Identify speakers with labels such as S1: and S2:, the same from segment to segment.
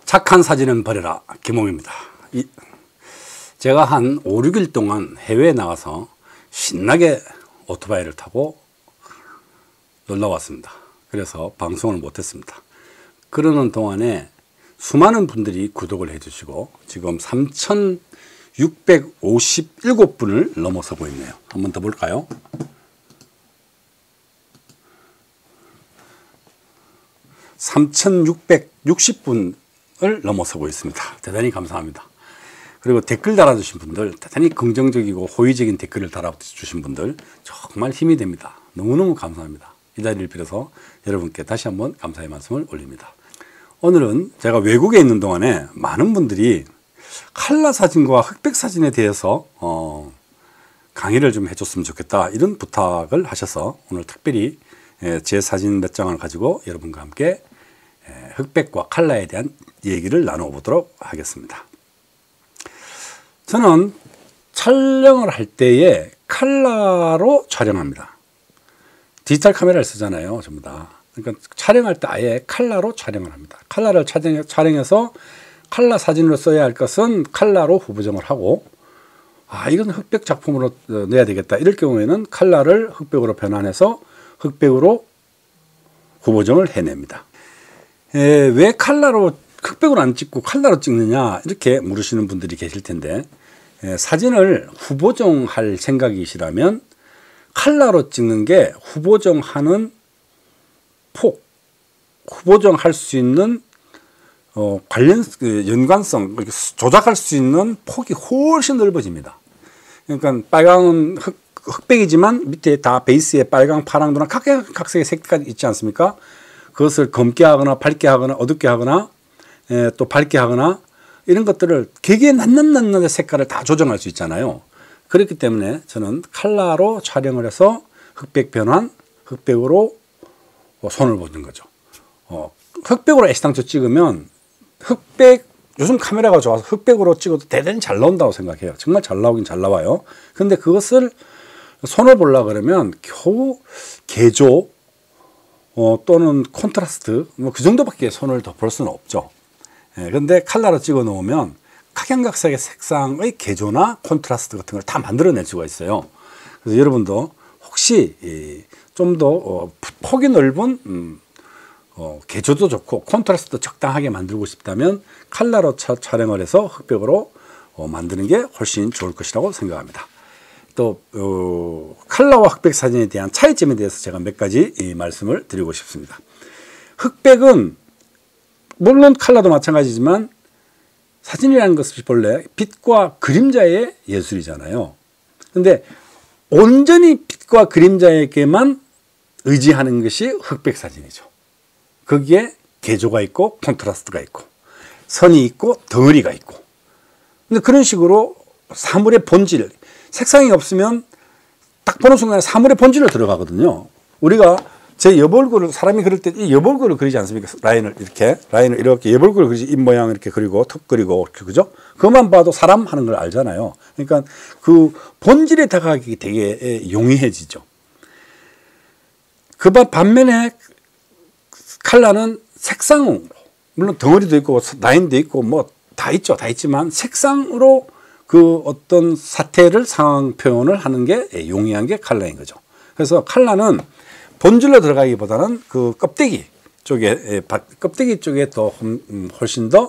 S1: 착한 사진은 버려라. 김홍입니다. 제가 한 5, 6일 동안 해외에 나가서 신나게 오토바이를 타고 놀러 왔습니다. 그래서 방송을 못했습니다. 그러는 동안에 수많은 분들이 구독을 해주시고 지금 3,657분을 넘어서고 있네요. 한번 더 볼까요? 3,660분을 넘어서고 있습니다. 대단히 감사합니다. 그리고 댓글 달아주신 분들, 대단히 긍정적이고 호의적인 댓글을 달아주신 분들 정말 힘이 됩니다. 너무너무 감사합니다. 이 자리를 빌어서 여러분께 다시 한번 감사의 말씀을 올립니다. 오늘은 제가 외국에 있는 동안에 많은 분들이 칼라 사진과 흑백 사진에 대해서 강의를 좀 해줬으면 좋겠다, 이런 부탁을 하셔서 오늘 특별히 제 사진 몇 장을 가지고 여러분과 함께 흑백과 칼라에 대한 얘기를 나눠보도록 하겠습니다. 저는 촬영을 할 때에 칼라로 촬영합니다. 디지털 카메라를 쓰잖아요, 전부 다. 그러니까 촬영할 때 아예 칼라로 촬영을 합니다. 칼라를 촬영해서 칼라 사진으로 써야 할 것은 칼라로 후보정을 하고, 이건 흑백 작품으로 내야 되겠다, 이럴 경우에는 칼라를 흑백으로 변환해서 흑백으로 후보정을 해냅니다. 왜 흑백으로 안 찍고 칼라로 찍느냐, 이렇게 물으시는 분들이 계실 텐데, 사진을 후보정할 생각이시라면 칼라로 찍는 게 후보정하는 폭, 후보정할 수 있는 연관성, 조작할 수 있는 폭이 훨씬 넓어집니다. 그러니까 빨강은 흑백이지만 밑에 다 베이스에 빨강, 파랑, 노랑 각색의 색깔이 있지 않습니까? 그것을 검게 하거나 밝게 하거나 어둡게 하거나 또 밝게 하거나 이런 것들을 되게 낱낱의 색깔을 다 조정할 수 있잖아요. 그렇기 때문에 저는 칼라로 촬영을 해서 흑백 변환, 흑백으로 손을 보는 거죠. 흑백으로 애시당초 찍으면 요즘 카메라가 좋아서 흑백으로 찍어도 대단히 잘 나온다고 생각해요. 정말 잘 나오긴 잘 나와요. 근데 그것을 손을 보려고 그러면 겨우 개조 또는 콘트라스트 그 정도밖에 손을 더 볼 수는 없죠. 그런데 칼라로 찍어 놓으면 각양각색의 색상의 개조나 콘트라스트 같은 걸 다 만들어낼 수가 있어요. 그래서 여러분도 혹시 좀 더 폭이 넓은 개조도 좋고 콘트라스트도 적당하게 만들고 싶다면 칼라로 촬영을 해서 흑백으로 만드는 게 훨씬 좋을 것이라고 생각합니다. 또 칼라와 흑백 사진에 대한 차이점에 대해서 제가 몇 가지 말씀을 드리고 싶습니다. 흑백은 물론 칼라도 마찬가지지만 사진이라는 것이 본래 빛과 그림자의 예술이잖아요. 근데 온전히 빛과 그림자에게만 의지하는 것이 흑백 사진이죠. 거기에 개조가 있고 콘트라스트가 있고 선이 있고 덩어리가 있고, 근데 그런 식으로 사물의 본질, 색상이 없으면 딱 보는 순간에 사물의 본질로 들어가거든요. 우리가 제 여벌구를, 사람이 그릴 때 이 여벌구를 그리지 않습니까? 라인을 이렇게 여벌구를 그리지, 입 모양을 이렇게 그리고 턱 그리고 이렇게, 그죠? 그것만 봐도 사람 하는 걸 알잖아요. 그러니까 그 본질에 다가가기 되게 용이해지죠. 그 반면에 칼라는 색상으로, 물론 덩어리도 있고 라인도 있고 뭐 다 있죠. 다 있지만 색상으로 그 어떤 사태를 상황 표현을 하는 게 용이한 게 칼라인 거죠. 그래서 칼라는 본질로 들어가기보다는 그 껍데기 쪽에 더 훨씬 더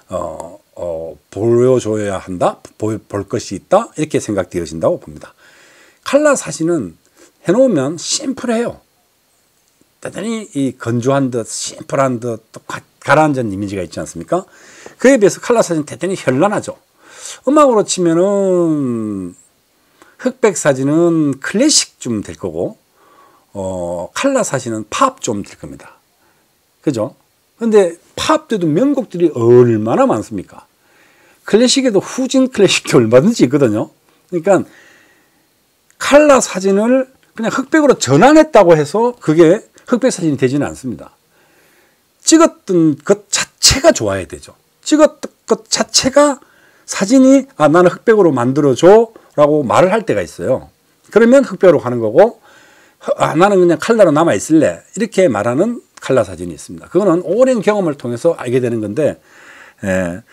S1: 보여줘야 한다, 볼 것이 있다, 이렇게 생각되어진다고 봅니다. 칼라 사진은 해놓으면 심플해요. 대단히 건조한 듯, 심플한 듯, 또 가라앉은 이미지가 있지 않습니까? 그에 비해서 칼라 사진은 대단히 현란하죠. 음악으로 치면은 흑백 사진은 클래식 좀 될 거고, 칼라 사진은 팝 좀 될 겁니다. 그죠? 근데 팝 때도 명곡들이 얼마나 많습니까? 클래식에도 후진 클래식도 얼마든지 있거든요. 그러니까 칼라 사진을 그냥 흑백으로 전환했다고 해서 그게 흑백 사진이 되지는 않습니다. 찍었던 것 자체가 좋아야 되죠. 찍었던 것 자체가 사진이 나는 흑백으로 만들어줘 라고 말을 할 때가 있어요. 그러면 흑백으로 가는 거고, 나는 그냥 칼라로 남아있을래, 이렇게 말하는 칼라 사진이 있습니다. 그거는 오랜 경험을 통해서 알게 되는 건데, 예.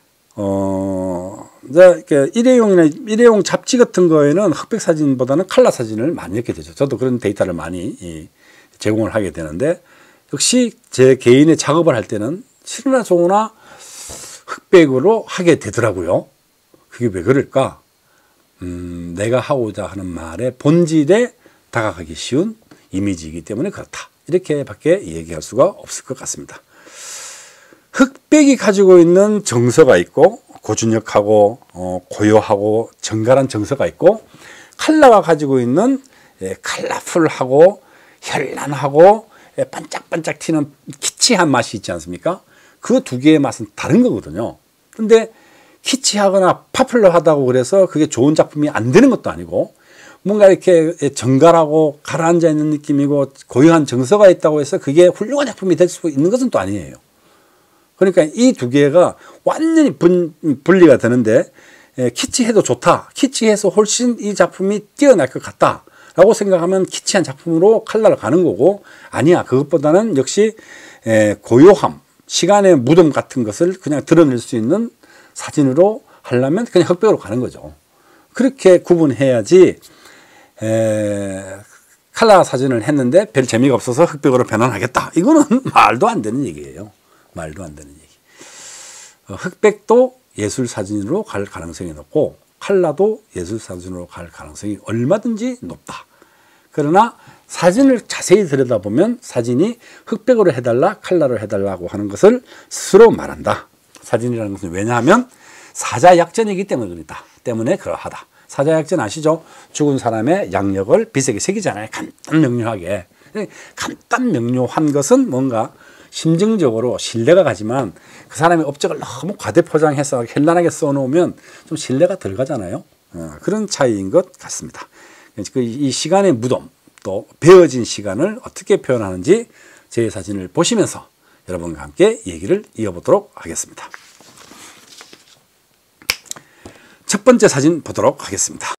S1: 이제 일회용 잡지 같은 거에는 흑백 사진보다는 컬러 사진을 많이 넣게 되죠. 저도 그런 데이터를 많이 제공을 하게 되는데, 역시 제 개인의 작업을 할 때는 싫으나 좋으나 흑백으로 하게 되더라고요. 그게 왜 그럴까? 내가 하고자 하는 말의 본질에 다가가기 쉬운 이미지이기 때문에 그렇다. 이렇게밖에 얘기할 수가 없을 것 같습니다. 흑백이 가지고 있는 정서가 있고, 고준역하고 고요하고 정갈한 정서가 있고, 컬러가 가지고 있는 컬러풀하고 현란하고 반짝반짝 튀는 키치한 맛이 있지 않습니까? 그 두 개의 맛은 다른 거거든요. 근데 키치하거나 파퓰러하다고 그래서 그게 좋은 작품이 안 되는 것도 아니고, 뭔가 이렇게 정갈하고 가라앉아 있는 느낌이고 고요한 정서가 있다고 해서 그게 훌륭한 작품이 될 수 있는 것은 또 아니에요. 그러니까 이 두 개가 완전히 분리가 되는데, 키치해도 좋다, 키치해서 훨씬 이 작품이 뛰어날 것 같다 라고 생각하면 키치한 작품으로 컬러를 가는 거고, 아니야, 그것보다는 역시 고요함, 시간의 무덤 같은 것을 그냥 드러낼 수 있는 사진으로 하려면 그냥 흑백으로 가는 거죠. 그렇게 구분해야지, 컬러 사진을 했는데 별 재미가 없어서 흑백으로 변환하겠다, 이거는 말도 안 되는 얘기예요. 말도 안 되는 얘기. 흑백도 예술 사진으로 갈 가능성이 높고, 컬러도 예술 사진으로 갈 가능성이 얼마든지 높다. 그러나 사진을 자세히 들여다보면 사진이 흑백으로 해달라, 컬러로 해달라고 하는 것을 스스로 말한다. 사진이라는 것은 왜냐하면 사자약전이기 때문에 그러하다. 사자약전 아시죠? 죽은 사람의 양력을 빛에게 새기잖아요. 간단 명료하게. 간단 명료한 것은 뭔가 심정적으로 신뢰가 가지만, 그 사람의 업적을 너무 과대포장해서 현란하게 써놓으면 좀 신뢰가 덜 가잖아요. 그런 차이인 것 같습니다. 이 시간의 무덤, 또 베어진 시간을 어떻게 표현하는지 제 사진을 보시면서 여러분과 함께 얘기를 이어보도록 하겠습니다. 첫 번째 사진 보도록 하겠습니다.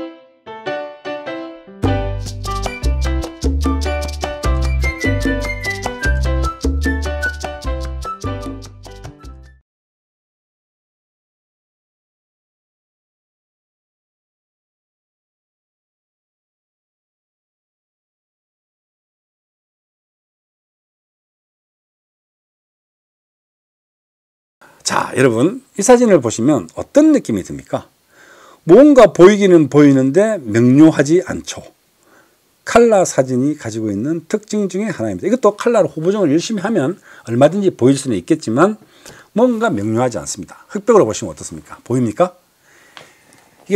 S1: 자, 여러분, 이 사진을 보시면 어떤 느낌이 듭니까? 뭔가 보이기는 보이는데 명료하지 않죠. 컬러 사진이 가지고 있는 특징 중에 하나입니다. 이것도 컬러로 후보정을 열심히 하면 얼마든지 보일 수는 있겠지만 뭔가 명료하지 않습니다. 흑백으로 보시면 어떻습니까? 보입니까? 이게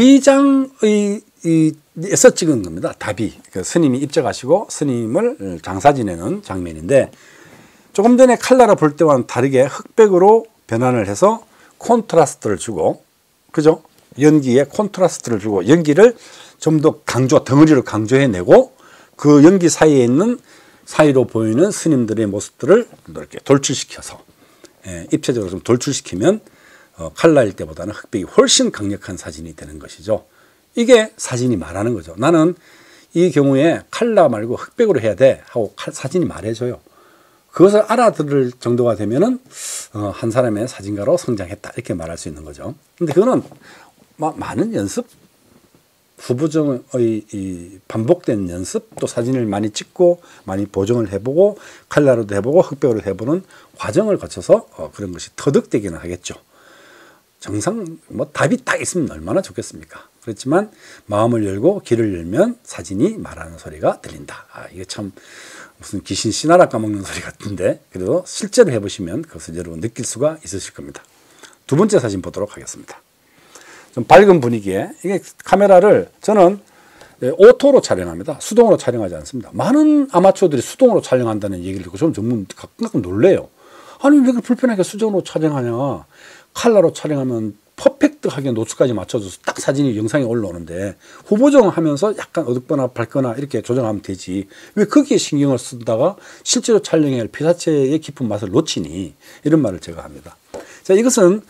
S1: 다비장에서 찍은 겁니다. 다비. 그 스님이 입적하시고 스님을 장사 지내는 장면인데, 조금 전에 컬러를 볼 때와는 다르게 흑백으로 변환을 해서 콘트라스트를 주고, 그죠? 연기에 콘트라스트를 주고, 연기를 좀 더 덩어리로 강조해내고, 그 연기 사이에 있는, 사이로 보이는 스님들의 모습들을 이렇게 돌출시켜서, 입체적으로 좀 돌출시키면 컬러일 때보다는 흑백이 훨씬 강력한 사진이 되는 것이죠. 이게 사진이 말하는 거죠. 나는 이 경우에 컬러 말고 흑백으로 해야 돼 하고 사진이 말해줘요. 그것을 알아들을 정도가 되면은 한 사람의 사진가로 성장했다, 이렇게 말할 수 있는 거죠. 근데 그거는 많은 연습, 후보정의 반복된 연습, 또 사진을 많이 찍고 많이 보정을 해보고 컬러로도 해보고 흑백으로 해보는 과정을 거쳐서 그런 것이 터득되기는 하겠죠. 정상 답이 딱 있으면 얼마나 좋겠습니까? 그렇지만 마음을 열고 귀를 열면 사진이 말하는 소리가 들린다. 이게 참 무슨 귀신 씨나라 까먹는 소리 같은데, 그래도 실제로 해보시면 그것을 여러분 느낄 수가 있으실 겁니다. 두 번째 사진 보도록 하겠습니다. 좀 밝은 분위기에, 이게 카메라를 저는 오토로 촬영합니다. 수동으로 촬영하지 않습니다. 많은 아마추어들이 수동으로 촬영한다는 얘기를 듣고 저는 정말 가끔 놀래요. 아니, 왜 그렇게 불편하게 수동으로 촬영하냐. 컬러로 촬영하면 퍼펙트하게 노출까지 맞춰줘서 딱 사진이, 영상이 올라오는데 후보정하면서 약간 어둡거나 밝거나 이렇게 조정하면 되지, 왜 거기에 신경을 쓰다가 실제로 촬영해야 할 피사체의 깊은 맛을 놓치니, 이런 말을 제가 합니다. 자, 이것은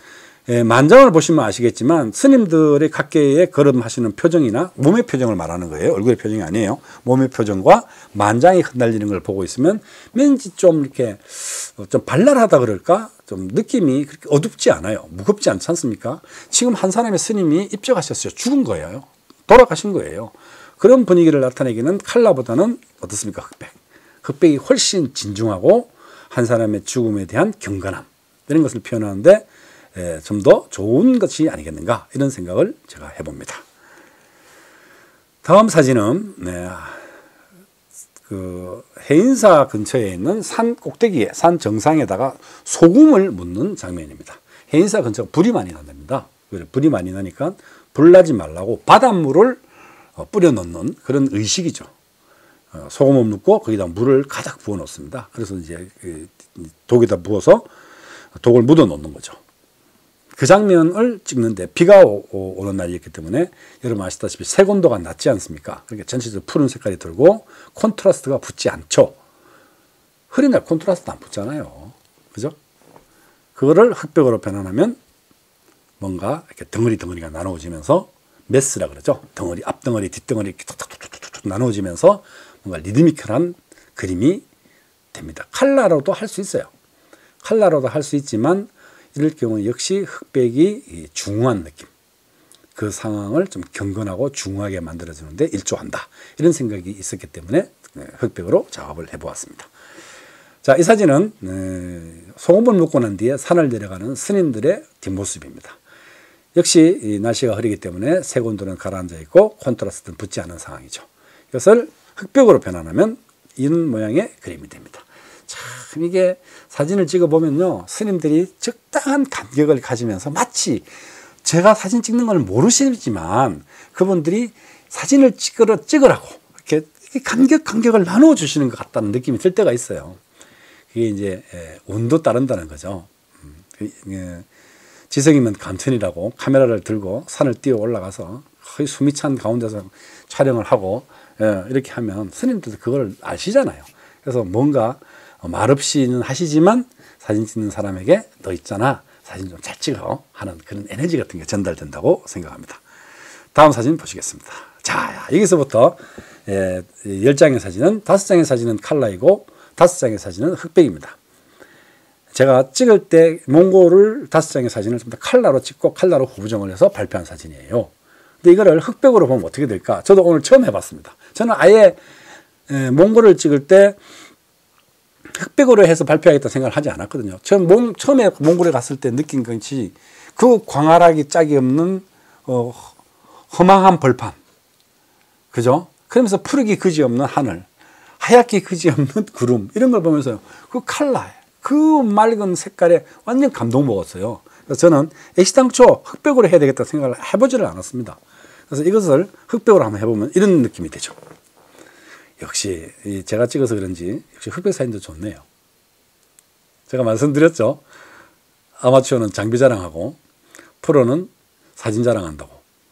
S1: 만장을 보시면 아시겠지만 스님들의 각계의 걸음하시는 표정이나 몸의 표정을 말하는 거예요. 얼굴의 표정이 아니에요. 몸의 표정과 만장이 흩날리는 걸 보고 있으면 왠지 좀 이렇게 좀 발랄하다 그럴까? 좀 느낌이 그렇게 어둡지 않아요. 무겁지 않지 않습니까? 지금 한 사람의 스님이 입적하셨어요. 죽은 거예요. 돌아가신 거예요. 그런 분위기를 나타내기는 칼라보다는 어떻습니까? 흑백. 흑백이 훨씬 진중하고 한 사람의 죽음에 대한 경건함 이런 것을 표현하는데 좀 더 좋은 것이 아니겠는가 이런 생각을 제가 해봅니다. 다음 사진은 그 해인사 근처에 있는 산 꼭대기에 산 정상에다가 소금을 묻는 장면입니다. 해인사 근처가 불이 많이 난답니다. 불이 많이 나니까 불나지 말라고 바닷물을 뿌려 넣는 그런 의식이죠. 소금을 넣고 거기다 물을 가득 부어 놓습니다. 그래서 이제 독에다 부어서 독을 묻어 놓는 거죠. 그 장면을 찍는데 비가 오는 날이었기 때문에 여러분 아시다시피 색온도가 낮지 않습니까? 그러니까 전체적으로 푸른 색깔이 들고 콘트라스트가 붙지 않죠. 흐린 날 콘트라스트 안 붙잖아요. 그죠? 그거를 흑백으로 변환하면 뭔가 이렇게 덩어리가 나누어지면서 메스라 그러죠. 덩어리, 앞덩어리, 뒷덩어리 이렇게 툭툭툭툭 나누어지면서 뭔가 리드미컬한 그림이 됩니다. 칼라로도 할 수 있어요. 칼라로도 할 수 있지만 이럴 경우 역시 흑백이 중후한 느낌, 그 상황을 좀 경건하고 중후하게 만들어주는데 일조한다. 이런 생각이 있었기 때문에 흑백으로 작업을 해보았습니다. 자, 이 사진은 소금을 묻고 난 뒤에 산을 내려가는 스님들의 뒷모습입니다. 역시 이 날씨가 흐리기 때문에 색온도는 가라앉아 있고 콘트라스트는 붙지 않은 상황이죠. 이것을 흑백으로 변환하면 이런 모양의 그림이 됩니다. 참 이게 사진을 찍어보면요. 스님들이 적당한 간격을 가지면서 마치 제가 사진 찍는 걸 모르시지만 그분들이 사진을 찍으라고 이렇게 간격을 나누어 주시는 것 같다는 느낌이 들 때가 있어요. 그게 이제 운도 따른다는 거죠. 지성이면 감천이라고 카메라를 들고 산을 뛰어 올라가서 거의 숨이 찬 가운데서 촬영을 하고 이렇게 하면 스님들도 그걸 아시잖아요. 그래서 뭔가 말없이는 하시지만 사진 찍는 사람에게 너 있잖아 사진 좀 잘 찍어 하는 그런 에너지 같은 게 전달된다고 생각합니다. 다음 사진 보시겠습니다. 자, 여기서부터 10장의 사진은 5장의 사진은 칼라이고 5장의 사진은 흑백입니다. 제가 찍을 때 몽골을 5장의 사진을 좀 더 칼라로 찍고 칼라로 후보정을 해서 발표한 사진이에요. 근데 이거를 흑백으로 보면 어떻게 될까? 저도 오늘 처음 해봤습니다. 저는 아예 몽골을 찍을 때 흑백으로 해서 발표하겠다 생각을 하지 않았거든요. 처음에 몽골에 갔을 때 느낀 것이 그 광활하기 짝이 없는 허망한 벌판, 그죠? 그러면서 푸르기 그지없는 하늘, 하얗게 그지없는 구름 이런 걸 보면서 그 칼라에 그 맑은 색깔에 완전 감동 먹었어요. 그래서 저는 애시당초 흑백으로 해야 되겠다 생각을 해보지를 않았습니다. 그래서 이것을 흑백으로 한번 해보면 이런 느낌이 되죠. 역시 제가 찍어서 그런지 역시 흑백 사진도 좋네요. 제가 말씀드렸죠. 아마추어는 장비 자랑하고 프로는 사진 자랑한다고.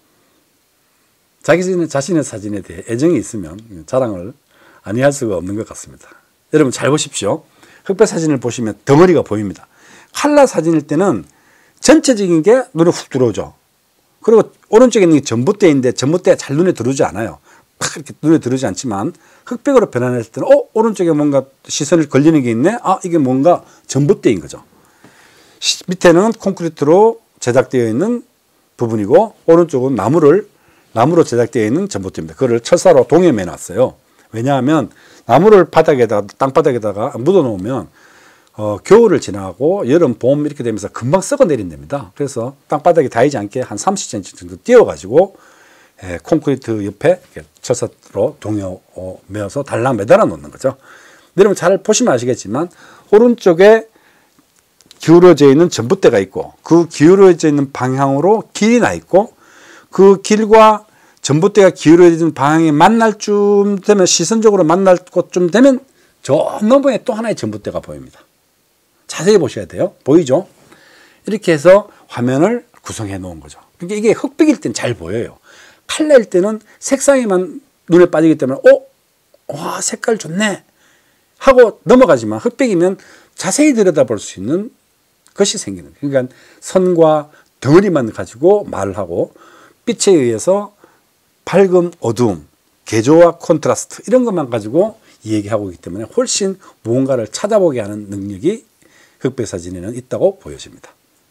S1: 자신의 사진에 대해 애정이 있으면 자랑을 아니할 수가 없는 것 같습니다. 여러분 잘 보십시오. 흑백 사진을 보시면 덩어리가 보입니다. 칼라 사진일 때는 전체적인 게 눈에 훅 들어오죠. 그리고 오른쪽에 있는 게 전봇대인데 전봇대가 잘 눈에 들어오지 않아요. 팍 이렇게 눈에 들어오지 않지만 흑백으로 변환했을 때는 오른쪽에 뭔가 시선을 걸리는 게 있네. 아, 이게 뭔가 전봇대인 거죠. 밑에는 콘크리트로 제작되어 있는 부분이고 오른쪽은 나무로 제작되어 있는 전봇대입니다. 그거를 철사로 동여매 놨어요. 왜냐하면 나무를 땅바닥에다가 묻어 놓으면 겨울을 지나고 여름, 봄 이렇게 되면서 금방 썩어 내린답니다. 그래서 땅바닥에 닿이지 않게 한 30cm 정도 띄워가지고 콘크리트 옆에 철사로 동여매어서 달랑 매달아 놓는 거죠. 여러분 잘 보시면 아시겠지만 오른쪽에 기울어져 있는 전봇대가 있고 그 기울어져 있는 방향으로 길이 나 있고 그 길과 전봇대가 기울어진 방향이 만날 쯤 되면 시선적으로 만날 곳쯤 되면 저 너머에 또 하나의 전봇대가 보입니다. 자세히 보셔야 돼요. 보이죠? 이렇게 해서 화면을 구성해 놓은 거죠. 그러니까 이게 흑백일 땐 잘 보여요. 칼라일 때는 색상에만 눈에 빠지기 때문에 와 색깔 좋네 하고 넘어가지만 흑백이면 자세히 들여다볼 수 있는 것이 생기는 거예요. 그러니까 선과 덩어리만 가지고 말을 하고 빛에 의해서 밝음, 어두움, 개조와 콘트라스트 이런 것만 가지고 얘기하고 있기 때문에 훨씬 무언가를 찾아보게 하는 능력이 흑백사진에는 있다고 보여집니다.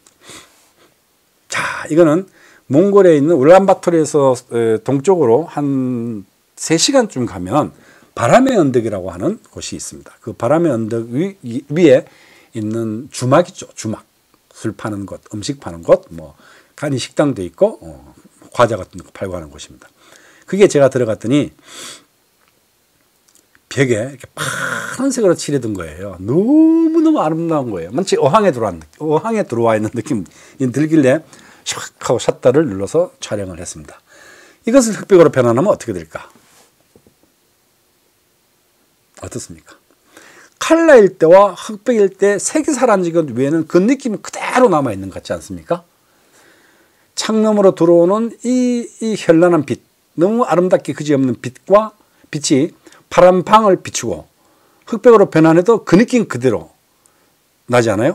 S1: 자, 이거는 몽골에 있는 울란바토르에서 동쪽으로 한 3시간쯤 가면 바람의 언덕이라고 하는 곳이 있습니다. 그 바람의 언덕 위에 있는 주막이죠. 주막. 술 파는 곳, 음식 파는 곳, 뭐 간이 식당도 있고 과자 같은 거 팔고 하는 곳입니다. 그게 제가 들어갔더니 벽에 이렇게 파란색으로 칠해둔 거예요. 너무너무 아름다운 거예요. 마치 어항에 들어와 있는 느낌이 들길래 샥 하고 샷다를 눌러서 촬영을 했습니다. 이것을 흑백으로 변환하면 어떻게 될까? 어떻습니까? 칼라일 때와 흑백일 때 색이 사라진 것 외에는 그 느낌이 그대로 남아있는 것 같지 않습니까? 창너머로 들어오는 이 현란한 빛, 너무 아름답게 그지없는 빛과 빛이 파란 방을 비추고 흑백으로 변환해도 그 느낌 그대로 나지 않아요?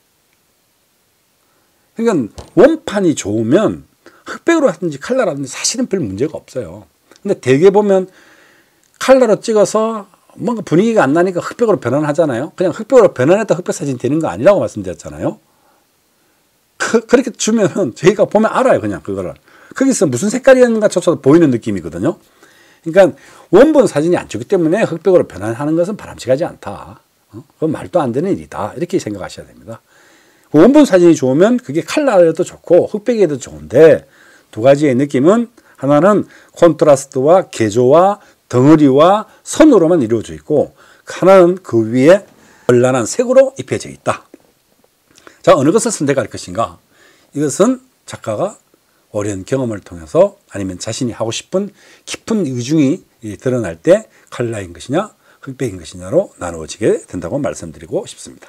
S1: 그러니까 원판이 좋으면 흑백으로 하든지 칼라로 하든지 사실은 별 문제가 없어요. 근데 대개 보면 칼라로 찍어서 뭔가 분위기가 안 나니까 흑백으로 변환하잖아요. 그냥 흑백으로 변환했다 흑백 사진 되는 거 아니라고 말씀드렸잖아요. 그렇게 주면은 저희가 보면 알아요. 그냥 그거를. 거기서 무슨 색깔이었는가조차도 보이는 느낌이거든요. 그러니까 원본 사진이 안 좋기 때문에 흑백으로 변환하는 것은 바람직하지 않다. 그건 말도 안 되는 일이다. 이렇게 생각하셔야 됩니다. 원본 사진이 좋으면 그게 칼라에도 좋고 흑백에도 좋은데 두 가지의 느낌은 하나는 콘트라스트와 개조와 덩어리와 선으로만 이루어져 있고 하나는 그 위에 현란한 색으로 입혀져 있다. 자, 어느 것을 선택할 것인가? 이것은 작가가 오랜 경험을 통해서 아니면 자신이 하고 싶은 깊은 의중이 드러날 때 칼라인 것이냐 흑백인 것이냐로 나누어지게 된다고 말씀드리고 싶습니다.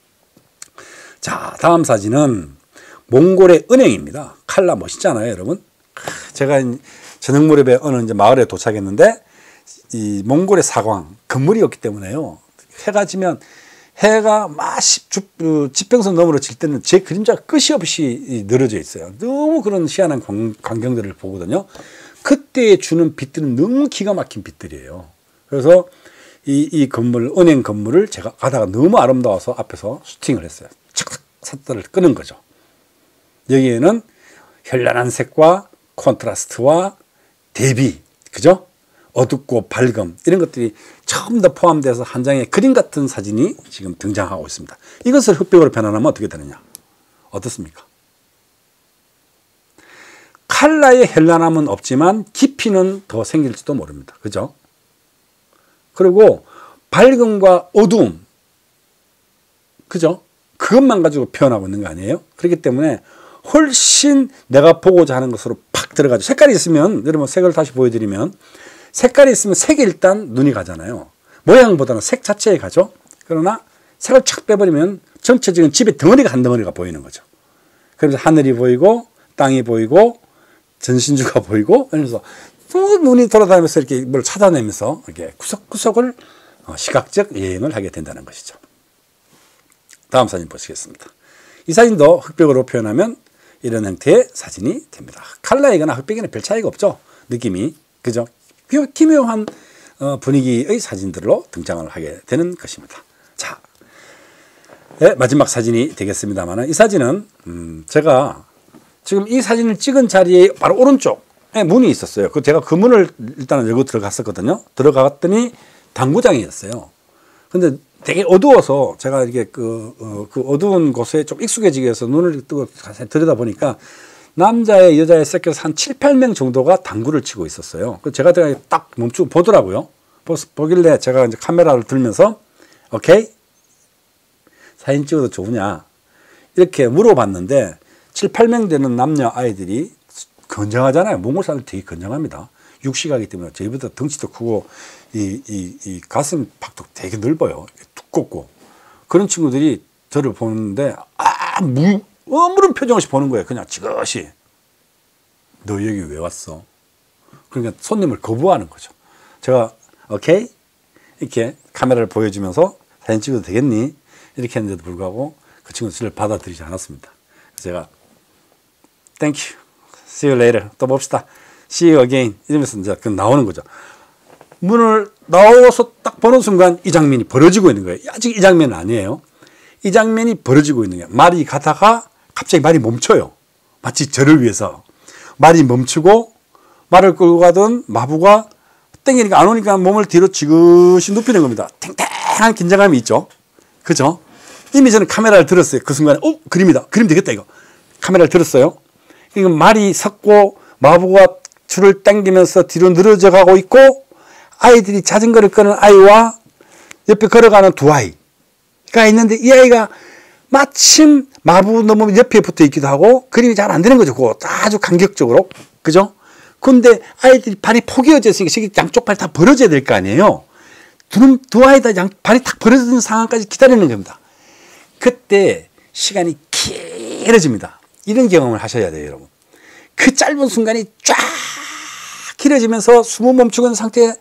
S1: 자, 다음 사진은 몽골의 은행입니다. 칼라 멋있잖아요, 여러분. 제가 저녁 무렵에 어느 이제 마을에 도착했는데 이 몽골의 사광 건물이 없기 때문에요. 해가 지면 해가 막 지평선 너머로 질 때는 제 그림자가 끝이 없이 늘어져 있어요. 너무 그런 희한한 광경들을 보거든요. 그때 주는 빛들은 너무 기가 막힌 빛들이에요. 그래서 이 건물, 은행 건물을 제가 가다가 너무 아름다워서 앞에서 슈팅을 했어요. 착착 샷들을 끄는 거죠. 여기에는 현란한 색과 콘트라스트와 대비, 그죠? 어둡고 밝음 이런 것들이 처음 다 포함돼서 한 장의 그림 같은 사진이 지금 등장하고 있습니다. 이것을 흑백으로 변환하면 어떻게 되느냐? 어떻습니까? 칼라의 현란함은 없지만 깊이는 더 생길지도 모릅니다. 그죠? 그리고 밝음과 어두움, 그죠? 그것만 가지고 표현하고 있는 거 아니에요? 그렇기 때문에 훨씬 내가 보고자 하는 것으로 팍 들어가죠. 색깔이 있으면, 여러분 색을 다시 보여드리면 색깔이 있으면 색이 일단 눈이 가잖아요. 모양보다는 색 자체에 가죠. 그러나 색을 착 빼버리면 전체적인 집의 덩어리가 한 덩어리가 보이는 거죠. 그래서 하늘이 보이고 땅이 보이고 전신주가 보이고 그래서 또 눈이 돌아다니면서 이렇게 뭘 찾아내면서 이렇게 구석구석을 시각적 여행을 하게 된다는 것이죠. 다음 사진 보시겠습니다. 이 사진도 흑백으로 표현하면 이런 형태의 사진이 됩니다. 칼라이거나 흑백이나 별 차이가 없죠. 느낌이. 그죠? 기묘한 분위기의 사진들로 등장을 하게 되는 것입니다. 자, 네, 마지막 사진이 되겠습니다만 이 사진은 제가 지금 이 사진을 찍은 자리에 바로 오른쪽에 문이 있었어요. 제가 그 문을 일단은 열고 들어갔었거든요. 들어갔더니 당구장이었어요. 근데 되게 어두워서 제가 이렇게 그 어두운 곳에 좀 익숙해지기 위해서 눈을 뜨고 자세히 들여다보니까 남자의 여자의 섞여서 한 7, 8명 정도가 당구를 치고 있었어요. 그래서 제가 딱 멈추고 보더라고요. 보길래 제가 이제 카메라를 들면서 오케이? 사진 찍어도 좋으냐? 이렇게 물어봤는데 7, 8명 되는 남녀 아이들이 건장하잖아요. 몽골 사람들 되게 건장합니다. 육식하기 때문에 저희보다 덩치도 크고 이 가슴 팍도 되게 넓어요. 두껍고 그런 친구들이 저를 보는데 아무런 표정 없이 보는 거예요. 그냥 지그시. 너 여기 왜 왔어? 그러니까 손님을 거부하는 거죠. 제가 오케이? 이렇게 카메라를 보여주면서 사진 찍어도 되겠니? 이렇게 했는데도 불구하고 그 친구는 저를 받아들이지 않았습니다. 제가 Thank you, see you later, 또 봅시다, see you again 이러면서 이제 그 나오는 거죠. 문을 나와서 딱 보는 순간 이 장면이 벌어지고 있는 거예요. 아직 이 장면은 아니에요. 이 장면이 벌어지고 있는 거예요. 말이 가다가 갑자기 말이 멈춰요. 마치 저를 위해서. 말이 멈추고 말을 끌고 가던 마부가 땡기니까 안 오니까 몸을 뒤로 지그시 눕히는 겁니다. 탱탱한 긴장감이 있죠. 그죠? 이미 저는 카메라를 들었어요. 그 순간에 그림이다. 그림 되겠다 이거. 카메라를 들었어요. 이거 말이 섰고 마부가 줄을 당기면서 뒤로 늘어져 가고 있고 아이들이 자전거를 끄는 아이와 옆에 걸어가는 두 아이가 있는데 이 아이가 마침 마부 너무 옆에 붙어 있기도 하고 그림이 잘 안 되는 거죠. 그거 아주 간격적으로. 그죠? 근데 아이들이 발이 포개어져 있으니까 양쪽 발이 다 벌어져야 될 거 아니에요. 두 아이 다 발이 탁 벌어지는 상황까지 기다리는 겁니다. 그때 시간이 길어집니다. 이런 경험을 하셔야 돼요, 여러분. 그 짧은 순간이 쫙 길어지면서 숨을 멈추고 있는 상태에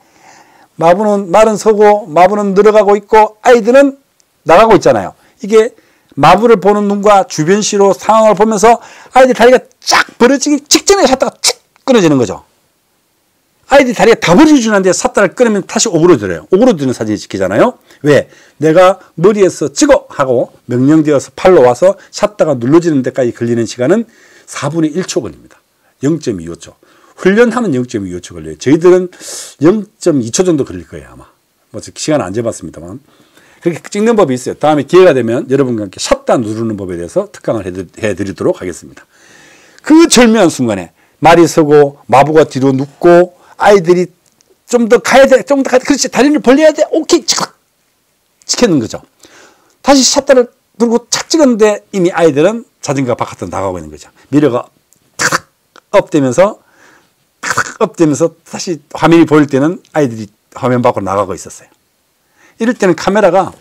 S1: 말은 서고 마부는 늘어가고 있고 아이들은 나가고 있잖아요. 이게 마부를 보는 눈과 주변 시로 상황을 보면서 아이들 다리가 쫙 벌어지기 직전에 샀다가 툭 끊어지는 거죠. 아이들이 다리가 다 벌어지는데 샀다를 끊으면 다시 오그러들어요. 오그러드는 사진이 찍히잖아요. 왜? 내가 머리에서 찍어 하고 명령되어서 팔로 와서 샀다가 눌러지는 데까지 걸리는 시간은 4분의 1초 걸립니다. 0.25초. 훈련하면 0.25초 걸려요. 저희들은 0.2초 정도 걸릴 거예요, 아마. 뭐 시간 안 재봤습니다만. 그렇게 찍는 법이 있어요. 다음에 기회가 되면 여러분과 함께 샷다 누르는 법에 대해서 특강을 해드리도록 하겠습니다. 그 절묘한 순간에 말이 서고 마부가 뒤로 눕고 아이들이 좀 더 가야 돼, 좀 더 가야 돼. 그렇지, 다리를 벌려야 돼. 오케이, 찍히는 거죠. 다시 샷다를 들고 착 찍었는데 이미 아이들은 자전거가 바깥으로 나가고 있는 거죠. 미러가 탁 업되면서 다시 화면이 보일 때는 아이들이 화면 밖으로 나가고 있었어요. 이럴 때는 카메라가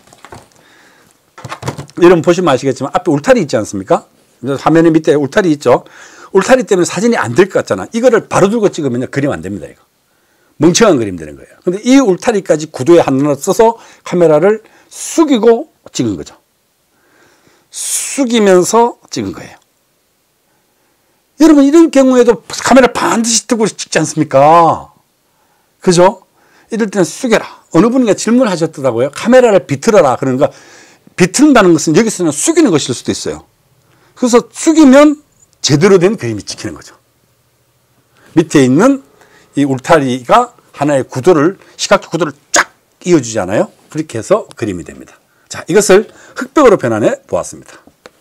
S1: 여러분 보시면 아시겠지만 앞에 울타리 있지 않습니까? 화면 밑에 울타리 있죠. 울타리 때문에 사진이 안 될 것 같잖아. 이거를 바로 들고 찍으면 그림 안 됩니다. 이거 멍청한 그림 되는 거예요. 근데 이 울타리까지 구도에 하나 써서 카메라를 숙이고 찍은 거죠. 숙이면서 찍은 거예요. 여러분 이런 경우에도 카메라 반드시 들고 찍지 않습니까? 그죠? 이럴 때는 숙여라. 어느 분이 질문하셨더라고요. 카메라를 비틀어라. 그러니까 비틀다는 것은 여기서는 숙이는 것일 수도 있어요. 그래서 숙이면 제대로 된 그림이 찍히는 거죠. 밑에 있는 이 울타리가 하나의 구도를, 시각적 구도를 쫙 이어주잖아요. 그렇게 해서 그림이 됩니다. 자, 이것을 흑백으로 변환해 보았습니다.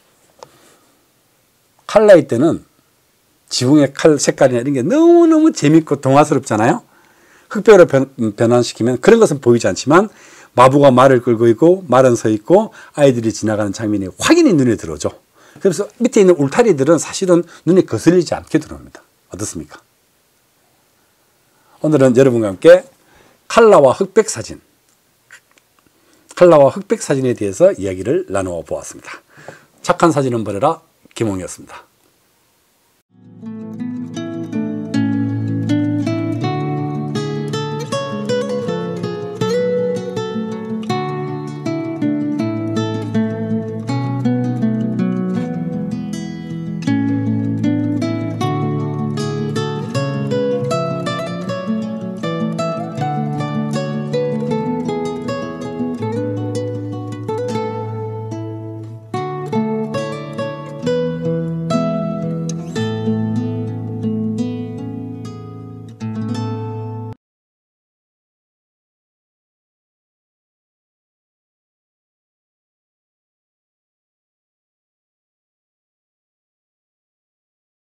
S1: 칼라일 때는 지붕의 칼 색깔이나 이런 게 너무너무 재밌고 동화스럽잖아요. 흑백으로 변환시키면 그런 것은 보이지 않지만 마부가 말을 끌고 있고 말은 서 있고 아이들이 지나가는 장면이 확연히 눈에 들어오죠. 그래서 밑에 있는 울타리들은 사실은 눈에 거슬리지 않게 들어옵니다. 어떻습니까? 오늘은 여러분과 함께 칼라와 흑백 사진에 대해서 이야기를 나누어 보았습니다. 착한 사진은 버려라 김홍이었습니다.